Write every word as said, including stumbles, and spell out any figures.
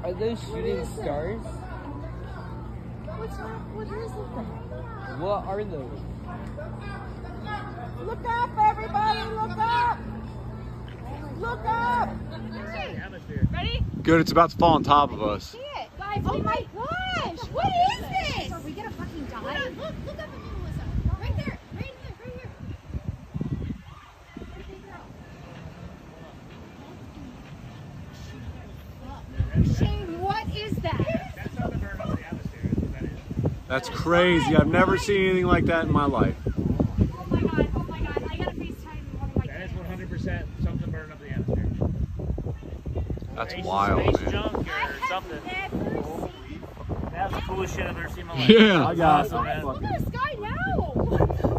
Are those shooting stars? What's that? What is it? What are those? Look up, everybody! Look up! Look up! Ready? Good, it's about to fall on top of us. See it, guys! Oh my gosh! What is this? Are we gonna fucking die? Look, look, look up at me, Melissa. Right there, right here, right here. Shane, what is that? That's how the burn of the atmosphere is what that is. That's crazy. I've never seen anything like that in my life. Oh my god, oh my god, I gotta FaceTime one of my That is one hundred percent something burn of the atmosphere. That's Space, wild, space man. junk or something. That's the coolest shit I've ever seen in my life. Yeah, I got awesome, man. Look at the sky now!